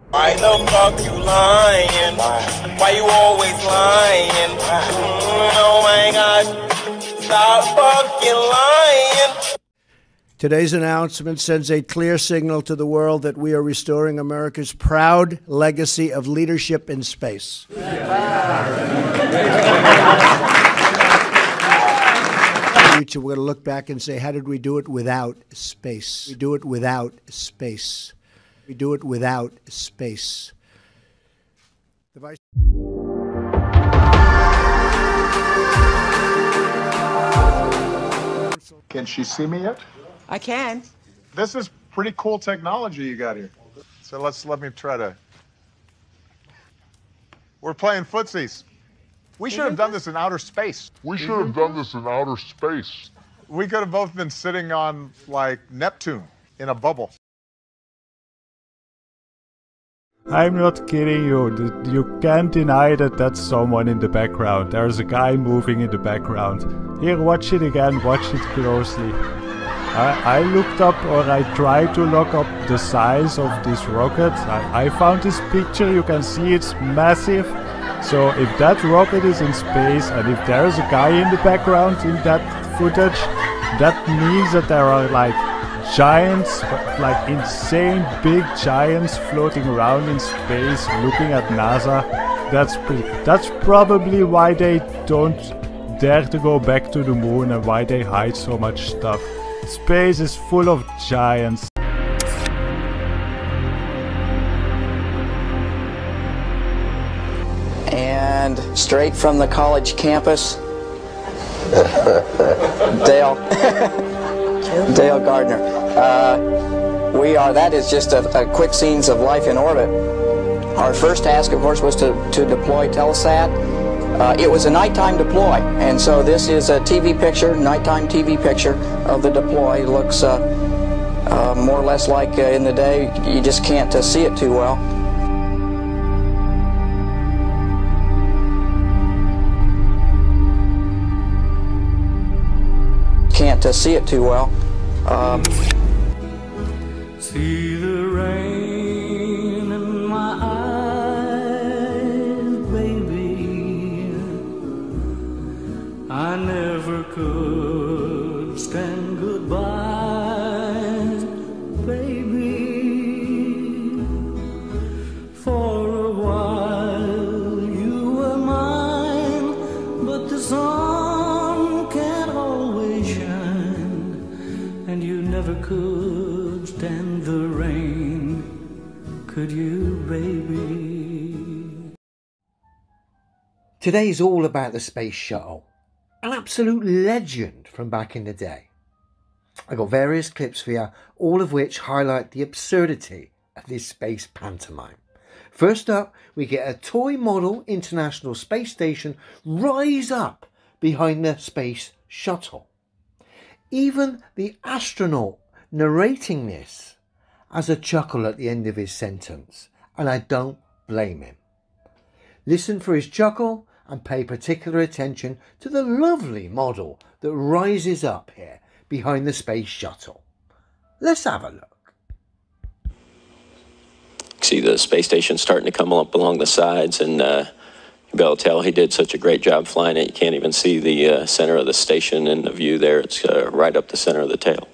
Why the fuck you lying? Why you always lying? Oh my god, stop fucking lying. Today's announcement sends a clear signal to the world that we are restoring America's proud legacy of leadership in space. We're going to look back and say, how did we do it without space? We do it without space. We do it without space. The Vice Can she see me yet? I can. This is pretty cool technology you got here. So let me try to. We're playing footsies. We should have done this in outer space. We should have done this in outer space. We could have both been sitting on, like, Neptune in a bubble. I'm not kidding you. You can't deny that that's someone in the background. There's a guy moving in the background. Here, watch it again. Watch it closely. I looked up, or I tried to look up the size of this rocket. I found this picture. You can see it's massive. So if that rocket is in space and if there's a guy in the background in that footage, that means that there are like giants, like insane big giants floating around in space looking at NASA. That's probably why they don't dare to go back to the moon and why they hide so much stuff. Space is full of giants. And straight from the college campus, Dale Gardner. That is just a quick scenes of life in orbit. Our first task, of course, was to deploy Telesat. It was a nighttime deploy, and so this is a TV picture, nighttime TV picture of the deploy. It looks more or less like in the day. You just can't see it too well. Can't see it too well. See the rain in my eyes, baby. I never could stand goodbye, baby. For a while you were mine, but the sun can't always shine, and you never could stand the rain, could you, baby? Today's all about the Space Shuttle, an absolute legend from back in the day. I got various clips for you, all of which highlight the absurdity of this space pantomime. First up, we get a toy model International Space Station rise up behind the Space Shuttle. Even the astronaut narrating this has a chuckle at the end of his sentence, and I don't blame him. Listen for his chuckle and pay particular attention to the lovely model that rises up here behind the Space Shuttle. Let's have a look. See the space station starting to come up along the sides, and you'll be able to tell he did such a great job flying it. You can't even see the center of the station in the view there. It's right up the center of the tail.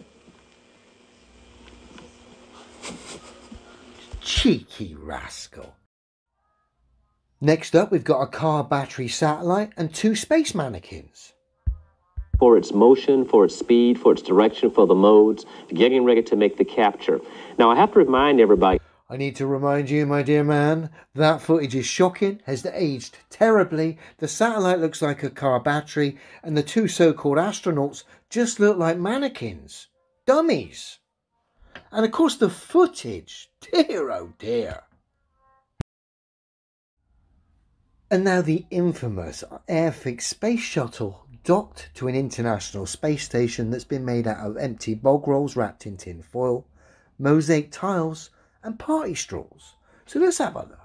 Cheeky rascal. Next up, we've got a car battery satellite and two space mannequins. For its motion, for its speed, for its direction, for the modes, getting ready to make the capture. Now, I have to remind everybody. I need to remind you, my dear man, that footage is shocking, has aged terribly. The satellite looks like a car battery, and the two so-called astronauts just look like mannequins. Dummies. And of course the footage, dear oh dear. And now the infamous Airfix space shuttle docked to an international space station that's been made out of empty bog rolls wrapped in tin foil, mosaic tiles and party straws. So let's have a look.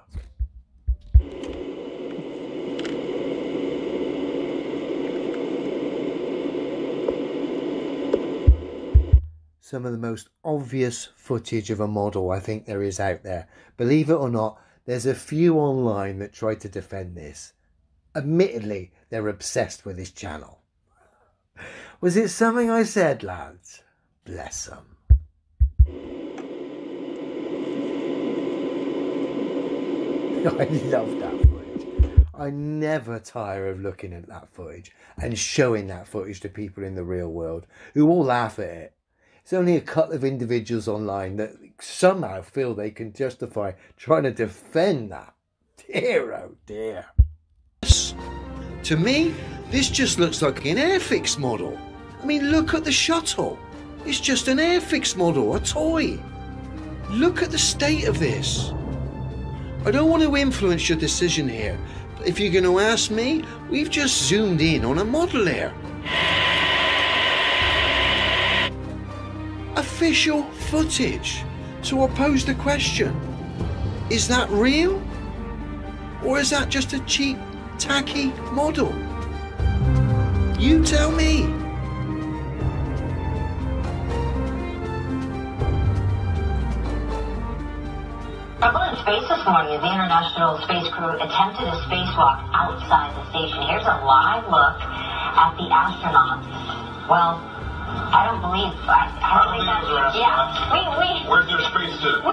some of the most obvious footage of a model I think there is out there. Believe it or not, there's a few online that try to defend this. Admittedly, they're obsessed with this channel. Was it something I said, lads? Bless them. I love that footage. I never tire of looking at that footage and showing that footage to people in the real world who all laugh at it. It's only a couple of individuals online that somehow feel they can justify trying to defend that. Dear, oh dear. To me, this just looks like an Airfix model. I mean, look at the shuttle. It's just an Airfix model, a toy. Look at the state of this. I don't want to influence your decision here, but if you're going to ask me, we've just zoomed in on a model here. Official footage. So I'll pose the question, is that real? Or is that just a cheap, tacky model? You tell me. Trouble in space this morning as the International Space Crew attempted a spacewalk outside the station. Here's a live look at the astronauts. Well, I don't believe that. Yeah, Where's their spacesuit?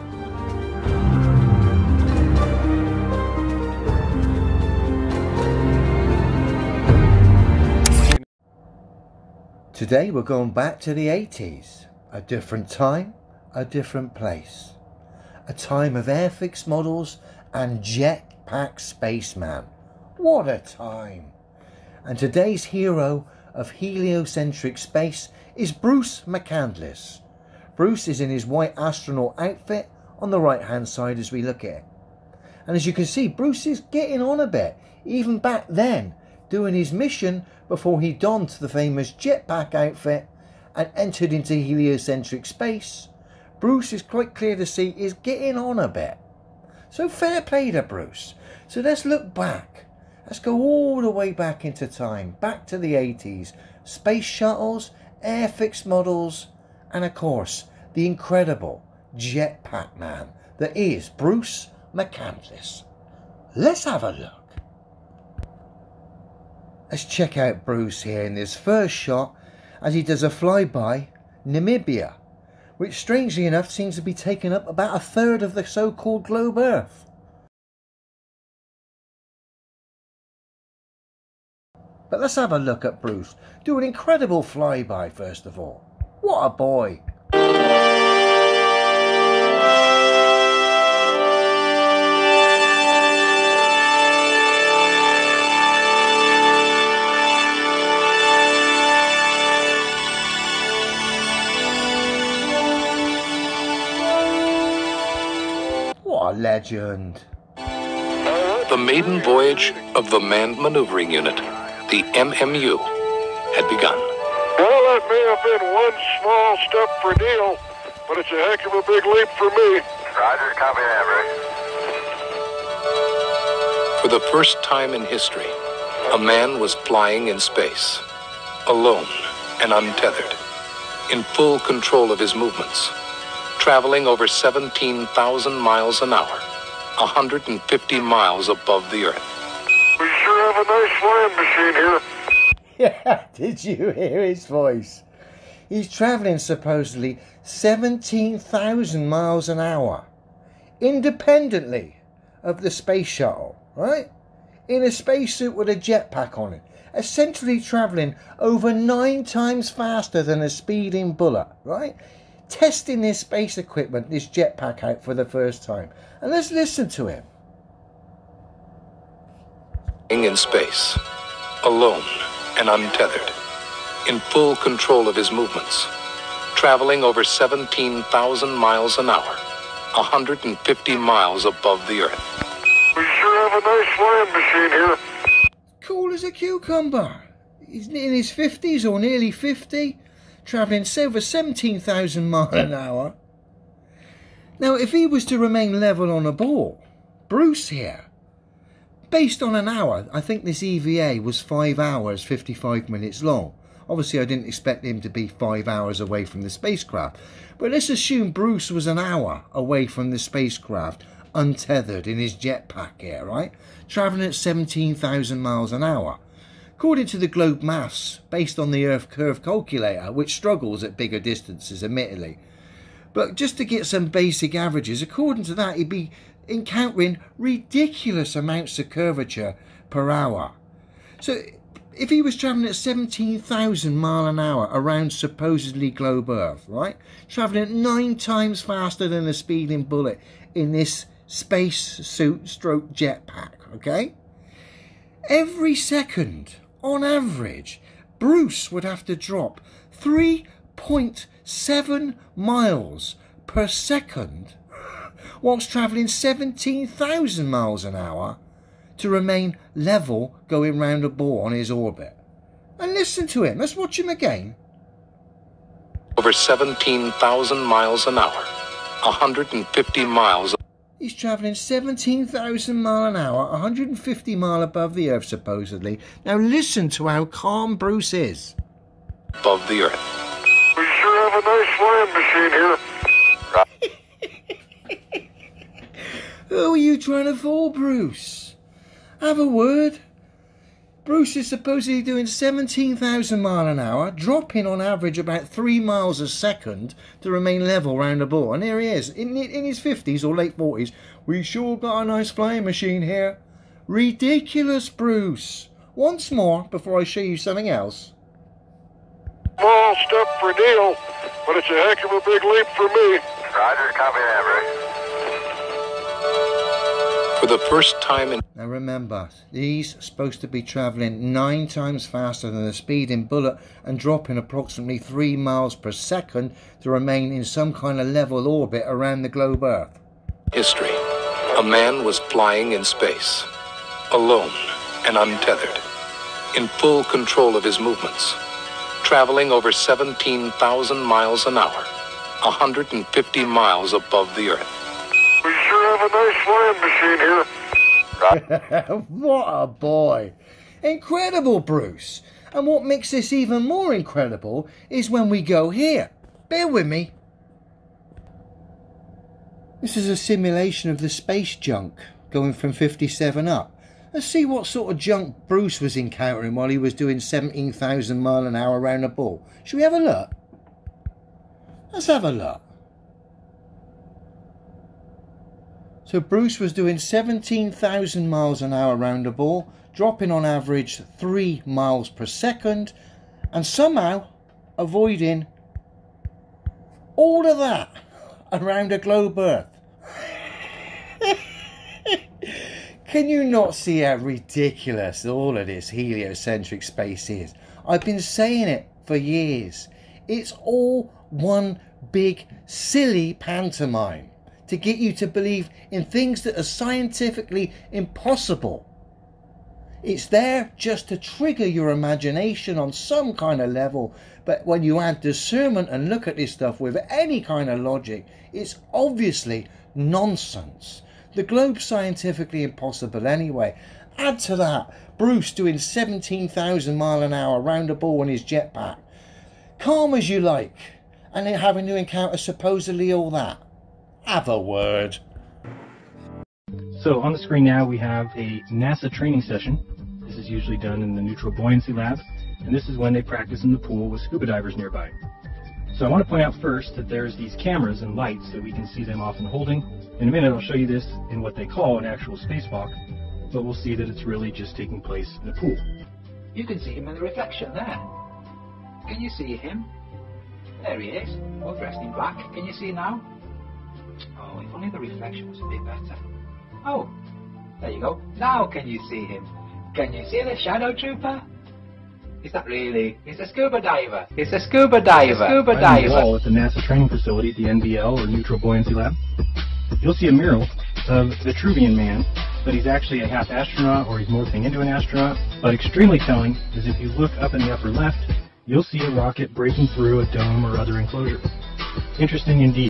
Today we're going back to the 80s. A different time, a different place. A time of Airfix models and jetpack spaceman. What a time! And today's hero of heliocentric space is Bruce McCandless. Bruce is in his white astronaut outfit on the right hand side as we look at it. And as you can see, Bruce is getting on a bit, even back then, doing his mission before he donned the famous jetpack outfit and entered into heliocentric space. Bruce is quite clear to see is getting on a bit. So fair play to Bruce. So let's look back. Let's go all the way back into time, back to the 80s. Space shuttles, Airfix models, and of course, the incredible jetpack man that is Bruce McCandless. Let's have a look. Let's check out Bruce here in this first shot as he does a flyby Namibia, which strangely enough seems to be taking up about a third of the so-called globe Earth. But let's have a look at Bruce do an incredible flyby first of all. What a boy! What a legend! The maiden voyage of the Manned Maneuvering Unit, the MMU, had begun. Well, that may have been one small step for Neil, but it's a heck of a big leap for me. Roger, copy that, Rick. For the first time in history, a man was flying in space, alone and untethered, in full control of his movements, traveling over 17,000 miles an hour, 150 miles above the Earth. We sure have a nice flying machine here. Yeah, did you hear his voice? He's travelling supposedly 17,000 miles an hour, independently of the space shuttle, right? In a spacesuit with a jetpack on it, essentially travelling over 9 times faster than a speeding bullet, right? Testing this space equipment, this jetpack out for the first time. And let's listen to him. In space, alone and untethered, in full control of his movements, traveling over 17,000 miles an hour, 150 miles above the Earth. We sure have a nice flying machine here. Cool as a cucumber. He's in his 50s or nearly 50, travelling over 17,000 miles an hour. Now, if he was to remain level on a ball, Bruce here, based on an hour, I think this EVA was 5 hours, 55 minutes long. Obviously, I didn't expect him to be 5 hours away from the spacecraft. But let's assume Bruce was an hour away from the spacecraft, untethered in his jetpack here, right? Travelling at 17,000 miles an hour. According to the Globe Maths, based on the Earth Curve calculator, which struggles at bigger distances, admittedly. But just to get some basic averages, according to that, he'd be encountering ridiculous amounts of curvature per hour. So if he was travelling at 17,000 miles an hour around supposedly globe Earth, right? Travelling at 9 times faster than a speeding bullet in this space suit stroke jetpack, okay? Every second, on average, Bruce would have to drop 3.7 miles per second whilst travelling 17,000 miles an hour to remain level going round a ball on his orbit. And listen to him. Let's watch him again. Over 17,000 miles an hour, 150 miles. He's travelling 17,000 miles an hour, 150 miles above the Earth, supposedly. Now listen to how calm Bruce is. Above the Earth. We sure have a nice flying machine here. Who are you trying to fool, Bruce? Have a word. Bruce is supposedly doing 17,000 miles an hour, dropping on average about 3 miles a second to remain level round the ball. And here he is, in his 50s or late 40s. We sure got a nice flying machine here. Ridiculous, Bruce. Once more, before I show you something else. Small step for Neil, but it's a heck of a big leap for me. Roger, copy that, Bruce. For the first time in... Now remember, he's supposed to be travelling 9 times faster than a speeding bullet and dropping approximately 3 miles per second to remain in some kind of level orbit around the globe Earth. history, a man was flying in space, alone and untethered, in full control of his movements, traveling over 17,000 miles an hour, 150 miles above the Earth. We sure have a nice flying machine here. What a boy. Incredible, Bruce. And what makes this even more incredible is when we go here. Bear with me. This is a simulation of the space junk going from 57 up. Let's see what sort of junk Bruce was encountering while he was doing 17,000 miles an hour around a ball. Should we have a look? Let's have a look. So Bruce was doing 17,000 miles an hour around a ball, dropping on average 3 miles per second, and somehow avoiding all of that around a globe Earth. Can you not see how ridiculous all of this heliocentric space is? I've been saying it for years. It's all one big silly pantomime to get you to believe in things that are scientifically impossible. It's there just to trigger your imagination on some kind of level, but when you add discernment and look at this stuff with any kind of logic, it's obviously nonsense. The globe's scientifically impossible anyway. Add to that Bruce doing 17,000 miles an hour round a ball in his jetpack. Calm as you like, and then having to encounter supposedly all that. Have a word. So on the screen now we have a NASA training session. This is usually done in the neutral buoyancy lab, and this is when they practice in the pool with scuba divers nearby. So I want to point out first that there's these cameras and lights so we can see them off and holding. In a minute I'll show you this in what they call an actual spacewalk, but we'll see that it's really just taking place in a pool. You can see him in the reflection there. Can you see him? There he is, all dressed in black. Can you see now? Oh, if only the reflection was a bit better. Oh, there you go. Now can you see him? Can you see the shadow trooper? Is that really? It's a scuba diver. It's a scuba diver. A scuba diver. On the wall at the NASA training facility, the NBL or Neutral Buoyancy Lab, you'll see a mural of the Vitruvian Man, but he's actually a half astronaut or he's morphing into an astronaut. But extremely telling is if you look up in the upper left, you'll see a rocket breaking through a dome or other enclosure. Interesting indeed.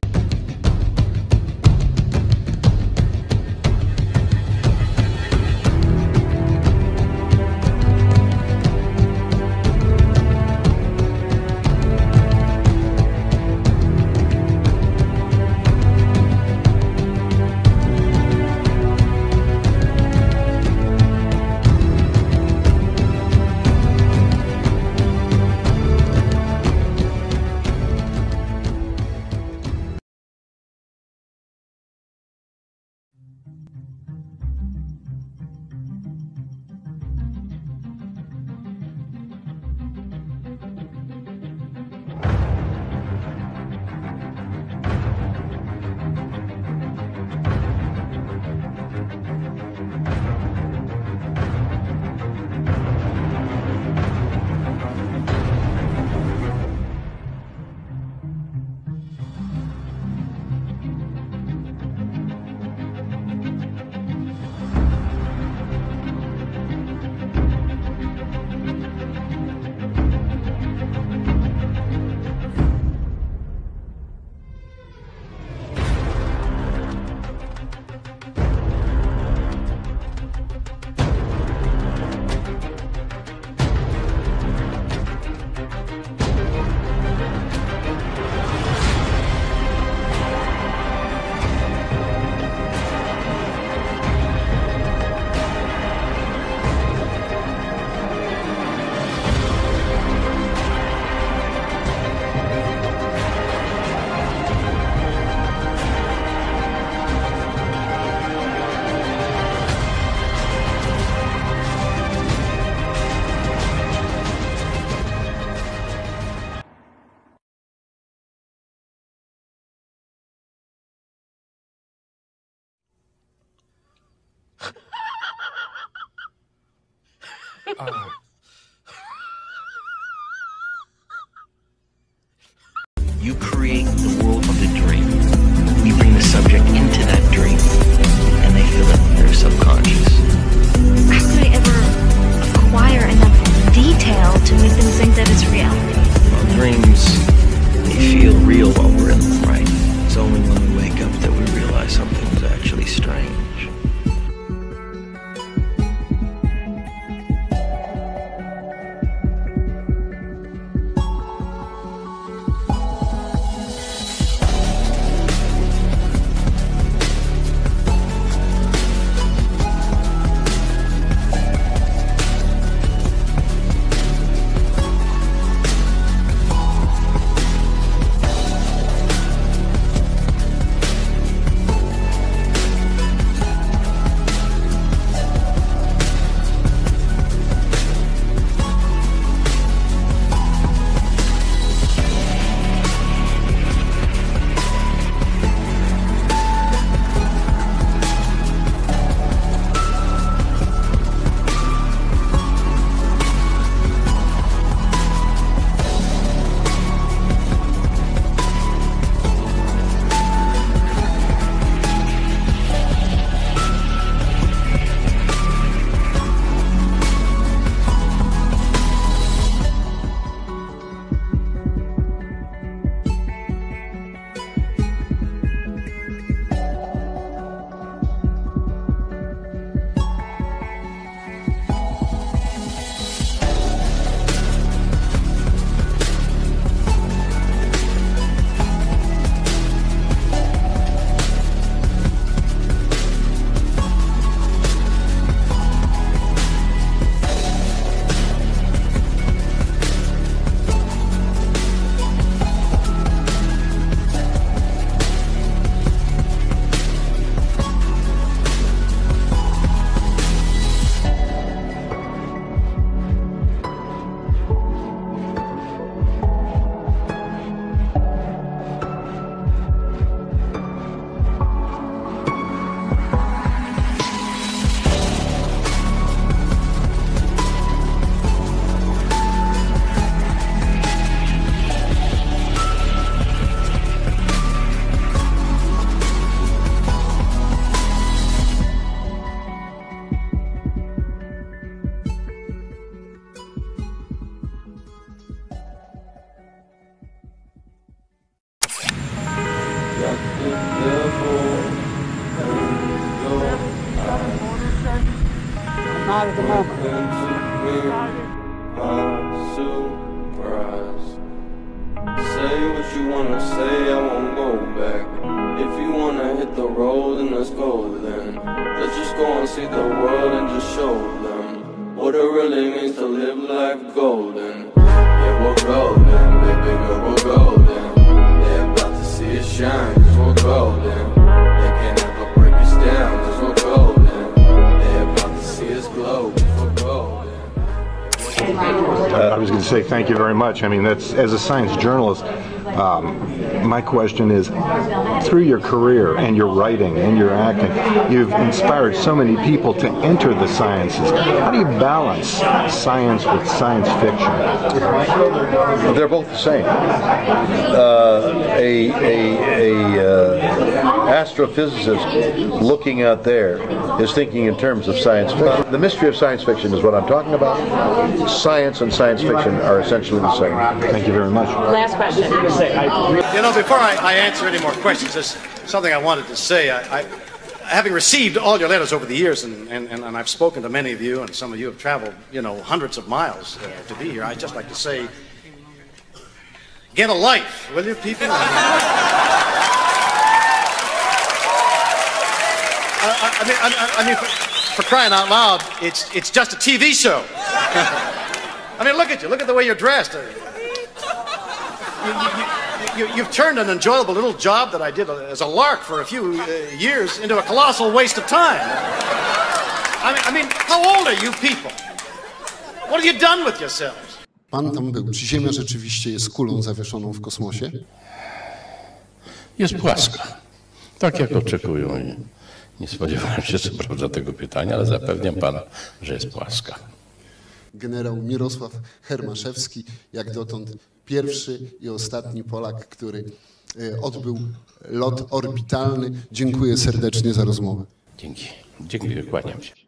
You create the world of the dream. We bring the subject into that dream, and they feel it in their subconscious. How could I ever acquire enough detail to make them think that it's reality? Well, dreams, they feel real while we're in them, right? It's only when we wake up that we realize something is actually strange. Not at the moment. Say what you wanna say, I won't go back. If you wanna hit the road, then let's go then. Let's just go and see the world and just show them what it really means to live life golden. Yeah, we're golden, baby girl, we're golden. They're about to see us shine, cause we're golden. They can't ever break us down, cause we're golden. They're about to see us glow, cause we're golden. I was going to say thank you very much. I mean, that's, as a science journalist, my question is, through your career and your writing and your acting, you've inspired so many people to enter the sciences. How do you balance science with science fiction? They're both the same. Astrophysicist looking out there is thinking in terms of science fiction. The mystery of science fiction is what I'm talking about. Science and science fiction are essentially the same. Thank you very much. Last question. You know, before I answer any more questions, there's something I wanted to say. Having received all your letters over the years, and I've spoken to many of you, and some of you have traveled, you know, hundreds of miles to be here, I'd just like to say, get a life, will you, people? I mean, for crying out loud, it's just a TV show. I mean, look at you. Look at the way you're dressed. You've turned an enjoyable little job that I did as a lark for a few years into a colossal waste of time. I mean, how old are you people? What have you done with yourselves? Pan tam był. Czy Ziemia rzeczywiście jest kulą zawieszoną w kosmosie? Jest płaska. Tak jak oczekują. Nie spodziewałem się co prawda tego pytania, ale zapewniam pana, że jest płaska. generał Mirosław Hermaszewski, jak dotąd pierwszy i ostatni Polak, który odbył lot orbitalny. Dziękuję serdecznie za rozmowę. Dzięki. Dziękuję, kłaniam się.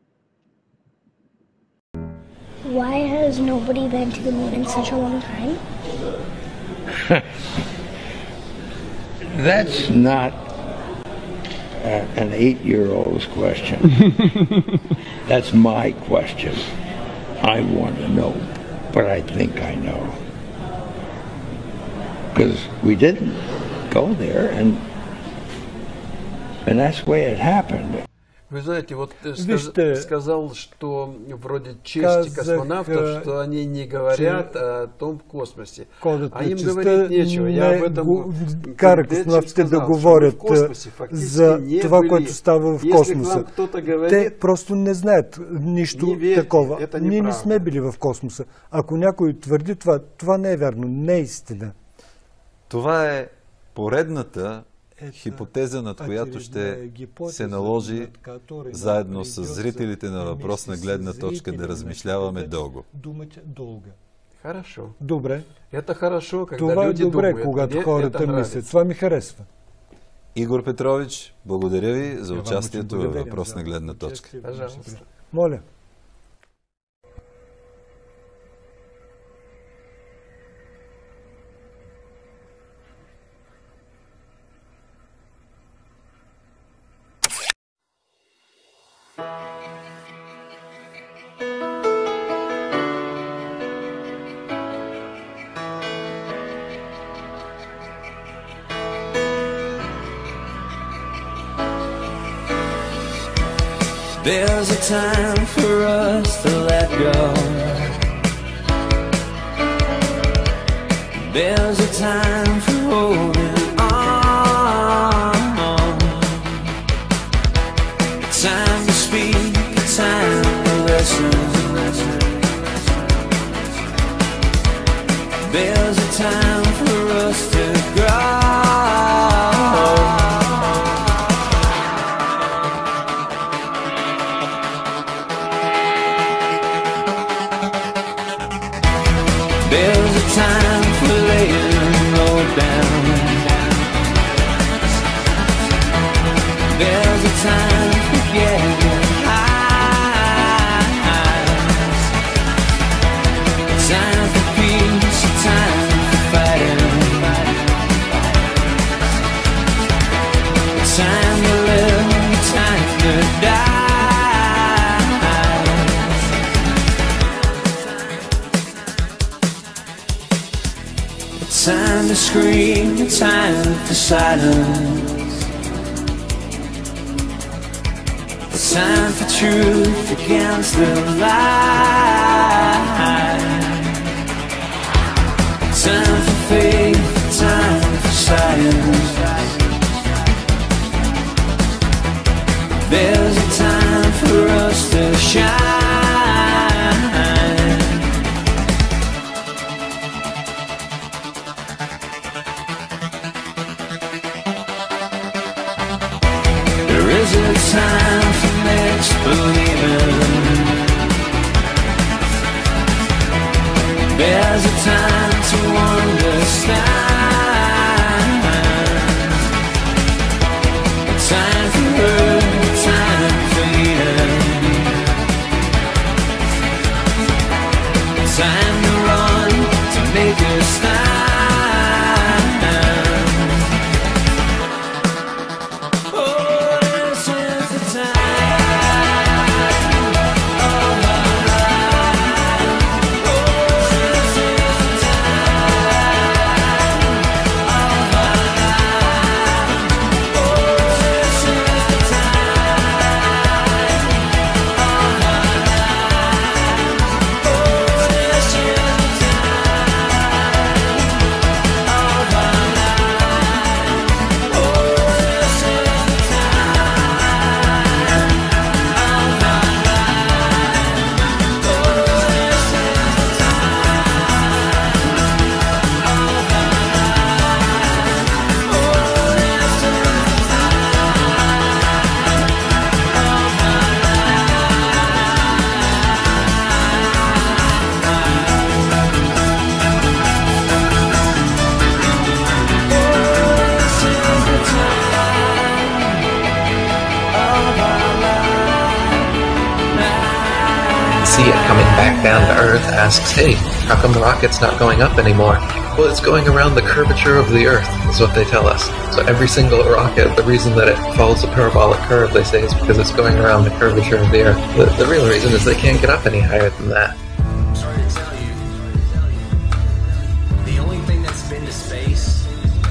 Why has nobody been to the moon in such a long time? That's not an 8-year-old's question. That's my question. I want to know, but I think I know. Because we didn't go there, and that's the way it happened. Вы знаете, вот ты сказал, что вроде честь космонавтов, что они не говорят о том космосе. А им говорить нечего. Я об этом кара космонавтите да говорят за това, което става в космоса. Те просто не знаят нищо такова. Ние не сме били в космоса. Ако някой твърди това, това не е вярно, не е истина. Това е поредната хипотеза, над която ще се наложи заедно с зрителите на въпросна гледна точка да размишляваме дълго. Хорошо. Добре. Это хорошо, когда това люди е добре, думают. когато хората мислят. Това ми харесва. Игор Петрович, благодаря ви за участието във въпросна гледна точка. Пожалуйста. Моля. There's a time for us to let go. There's a time for holding on. A time to speak, a time to listen. There's a time for us to grow. There's a time for laying the road down. There's a time for getting high. A time for peace, a time for fighting. A time to live, a time to die. Time to scream, a time for silence. A time for truth against the lie. A time for faith, a time for science. There's a time for us to shine. There's a time for mixed believing. There's a time to understand. A time for hurt, a time for healing. see it coming back down to Earth asks, hey, how come the rocket's not going up anymore? Well, it's going around the curvature of the Earth, is what they tell us. So every single rocket, the reason that it follows a parabolic curve, they say, is because it's going around the curvature of the Earth. The real reason is they can't get up any higher than that. I'm sorry to tell you. The only thing that's been to space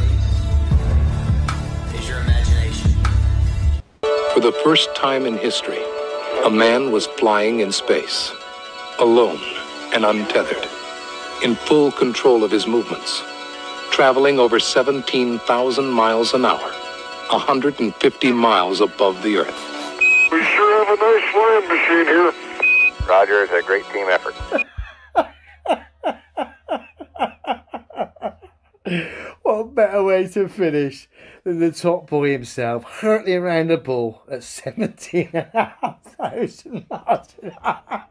is your imagination. For the first time in history, a man was flying in space, alone and untethered, in full control of his movements, traveling over 17,000 miles an hour, 150 miles above the Earth. We sure have a nice flying machine here. Roger, it's a great team effort. What better way to finish than the top boy himself hurtling around the ball at 17,500 miles an hour?